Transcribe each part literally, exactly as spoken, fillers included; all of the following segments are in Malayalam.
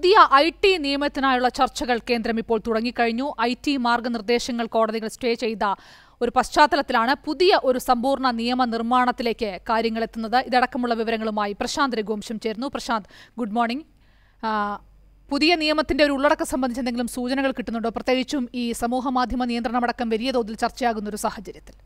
പുതിയ ഐ ടി നിയമത്തിനായുള്ള ചർച്ചകൾ കേന്ദ്രം ഇപ്പോൾ തുടങ്ങിക്കഴിഞ്ഞു. ഐ ടി മാർഗനിർദ്ദേശങ്ങൾ കോടതികൾ സ്റ്റേ ചെയ്ത ഒരു പശ്ചാത്തലത്തിലാണ് പുതിയ ഒരു സമ്പൂർണ്ണ നിയമനിർമ്മാണത്തിലേക്ക് കാര്യങ്ങൾ എത്തുന്നത്. ഇതടക്കമുള്ള വിവരങ്ങളുമായി പ്രശാന്ത് രഘുവംശം ചേർന്നു. Prashanth, good morning. പുതിയ നിയമത്തിന്റെ ഒരു ഉള്ളടക്കം സംബന്ധിച്ച് എന്തെങ്കിലും സൂചനകൾ കിട്ടുന്നുണ്ടോ? പ്രത്യേകിച്ചും ഈ സമൂഹ മാധ്യമ നിയന്ത്രണമടക്കം വലിയ തോതിൽ ചർച്ചയാകുന്ന ഒരു സാഹചര്യത്തിൽ.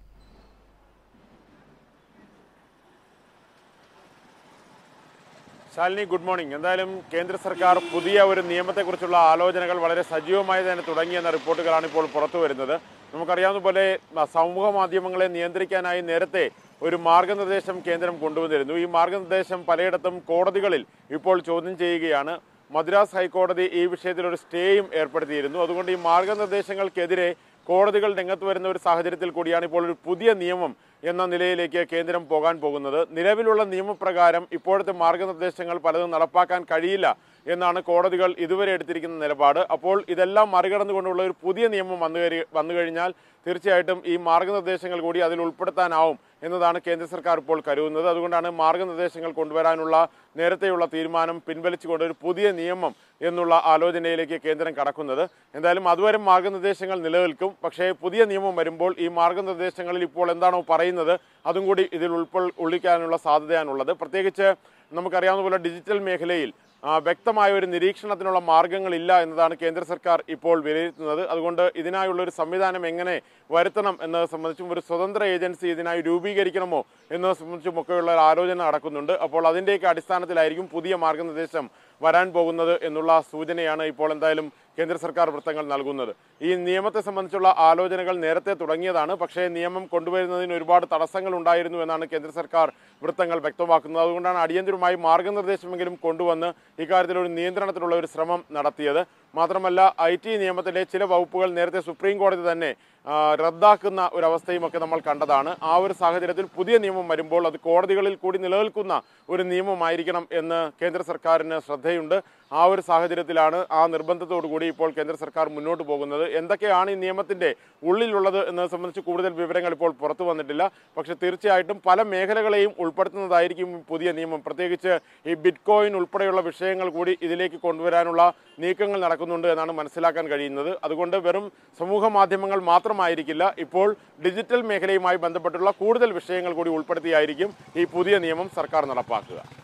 Shalini, good morning. എന്തായാലും കേന്ദ്ര സർക്കാർ പുതിയ ഒരു നിയമത്തെക്കുറിച്ചുള്ള ആലോചനകൾ വളരെ സജീവമായി തന്നെ തുടങ്ങിയെന്ന റിപ്പോർട്ടുകളാണ് ഇപ്പോൾ പുറത്തു വരുന്നത്. നമുക്കറിയാവുന്ന പോലെ സമൂഹ മാധ്യമങ്ങളെ നിയന്ത്രിക്കാനായി നേരത്തെ ഒരു മാർഗനിർദ്ദേശം കേന്ദ്രം കൊണ്ടുവന്നിരുന്നു. ഈ മാർഗനിർദ്ദേശം പലയിടത്തും കോടതികളിൽ ഇപ്പോൾ ചോദ്യം ചെയ്യുകയാണ്. മദ്രാസ് ഹൈക്കോടതി ഈ വിഷയത്തിൽ ഒരു സ്റ്റേയും ഏർപ്പെടുത്തിയിരുന്നു. അതുകൊണ്ട് ഈ മാർഗനിർദ്ദേശങ്ങൾക്കെതിരെ കോടതികൾ രംഗത്ത് വരുന്ന ഒരു സാഹചര്യത്തിൽ കൂടിയാണ് ഇപ്പോൾ ഒരു പുതിയ നിയമം എന്ന നിലയിലേക്ക് കേന്ദ്രം പോകാൻ പോകുന്നത്. നിലവിലുള്ള നിയമപ്രകാരം ഇപ്പോഴത്തെ മാർഗനിർദ്ദേശങ്ങൾ പലതും നടപ്പാക്കാൻ കഴിയില്ല എന്നാണ് കോടതികൾ ഇതുവരെ എടുത്തിരിക്കുന്ന നിലപാട്. അപ്പോൾ ഇതെല്ലാം മറികടന്നുകൊണ്ടുള്ള ഒരു പുതിയ നിയമം വന്നു വന്നു കഴിഞ്ഞാൽ തീർച്ചയായിട്ടും ഈ മാർഗനിർദ്ദേശങ്ങൾ കൂടി അതിൽ ഉൾപ്പെടുത്താനാവും എന്നതാണ് കേന്ദ്ര സർക്കാർ ഇപ്പോൾ കരുതുന്നത്. അതുകൊണ്ടാണ് മാർഗനിർദ്ദേശങ്ങൾ കൊണ്ടുവരാനുള്ള നേരത്തെയുള്ള തീരുമാനം പിൻവലിച്ചുകൊണ്ട് ഒരു പുതിയ നിയമം എന്നുള്ള ആലോചനയിലേക്ക് കേന്ദ്രം കടക്കുന്നത്. എന്തായാലും അതുവരെ മാർഗനിർദ്ദേശങ്ങൾ നിലനിൽക്കും. പക്ഷേ പുതിയ നിയമം വരുമ്പോൾ ഈ മാർഗനിർദ്ദേശങ്ങളിൽ ഇപ്പോൾ എന്താണോ പറയുന്നത് അതും കൂടി ഇതിൽ ഉൾപ്പെ ഉള്ളിക്കാനുള്ള സാധ്യതയാണുള്ളത്. പ്രത്യേകിച്ച് നമുക്കറിയാവുന്ന പോലെ ഡിജിറ്റൽ മേഖലയിൽ വ്യക്തമായ ഒരു നിരീക്ഷണത്തിനുള്ള മാർഗങ്ങളില്ല എന്നതാണ് കേന്ദ്ര സർക്കാർ ഇപ്പോൾ വിലയിരുത്തുന്നത്. അതുകൊണ്ട് ഇതിനായുള്ള ഒരു സംവിധാനം എങ്ങനെ വരുത്തണം എന്നത് സംബന്ധിച്ചും ഒരു സ്വതന്ത്ര ഏജൻസി ഇതിനായി രൂപീകരിക്കണമോ എന്നത് സംബന്ധിച്ചുമൊക്കെയുള്ള ഒരു ആലോചന നടക്കുന്നുണ്ട്. അപ്പോൾ അതിൻ്റെയൊക്കെ അടിസ്ഥാനത്തിലായിരിക്കും പുതിയ മാർഗനിർദ്ദേശം വരാൻ പോകുന്നത് എന്നുള്ള സൂചനയാണ് ഇപ്പോൾ എന്തായാലും കേന്ദ്ര സർക്കാർ വൃത്തങ്ങൾ നൽകുന്നത്. ഈ നിയമത്തെ സംബന്ധിച്ചുള്ള ആലോചനകൾ നേരത്തെ തുടങ്ങിയതാണ്. പക്ഷേ നിയമം കൊണ്ടുവരുന്നതിന് ഒരുപാട് തടസ്സങ്ങൾ ഉണ്ടായിരുന്നു എന്നാണ് കേന്ദ്ര സർക്കാർ വൃത്തങ്ങൾ വ്യക്തമാക്കുന്നത്. അതുകൊണ്ടാണ് അടിയന്തരമായി മാർഗനിർദ്ദേശമെങ്കിലും കൊണ്ടുവന്ന് ഇക്കാര്യത്തിൽ ഒരു നിയന്ത്രണത്തിലുള്ള ഒരു ശ്രമം നടത്തിയത്. മാത്രമല്ല, ഐ ടി നിയമത്തിലെ ചില വകുപ്പുകൾ നേരത്തെ സുപ്രീം കോടതി തന്നെ റദ്ദാക്കുന്ന ഒരവസ്ഥയും ഒക്കെ നമ്മൾ കണ്ടതാണ്. ആ ഒരു സാഹചര്യത്തിൽ പുതിയ നിയമം വരുമ്പോൾ അത് കോടതികളിൽ കൂടി നിലനിൽക്കുന്ന ഒരു നിയമമായിരിക്കണം എന്ന് കേന്ദ്ര സർക്കാരിന് ശ്രദ്ധയുണ്ട്. ആ ഒരു സാഹചര്യത്തിലാണ് ആ നിർബന്ധത്തോടു കൂടി ഇപ്പോൾ കേന്ദ്ര സർക്കാർ മുന്നോട്ട് പോകുന്നത്. എന്തൊക്കെയാണ് ഈ നിയമത്തിന്റെ ഉള്ളിലുള്ളത് എന്നത് സംബന്ധിച്ച് കൂടുതൽ വിവരങ്ങൾ ഇപ്പോൾ പുറത്തു വന്നിട്ടില്ല. പക്ഷെ തീർച്ചയായിട്ടും പല മേഖലകളെയും ഉൾപ്പെടുത്തുന്നതായിരിക്കും പുതിയ നിയമം. പ്രത്യേകിച്ച് ഈ ബിറ്റ് കോയിൻ ഉൾപ്പെടെയുള്ള വിഷയങ്ങൾ കൂടി ഇതിലേക്ക് കൊണ്ടുവരാനുള്ള നീക്കങ്ങൾ നടക്കുന്നുണ്ട് എന്നാണ് മനസ്സിലാക്കാൻ കഴിയുന്നത്. അതുകൊണ്ട് വെറും സമൂഹ മാധ്യമങ്ങൾ മാത്രമായിരിക്കില്ല, ഇപ്പോൾ ഡിജിറ്റൽ മേഖലയുമായി ബന്ധപ്പെട്ടുള്ള കൂടുതൽ വിഷയങ്ങൾ കൂടി ഉൾപ്പെടുത്തിയായിരിക്കും ഈ പുതിയ നിയമം സർക്കാർ നടപ്പാക്കുക.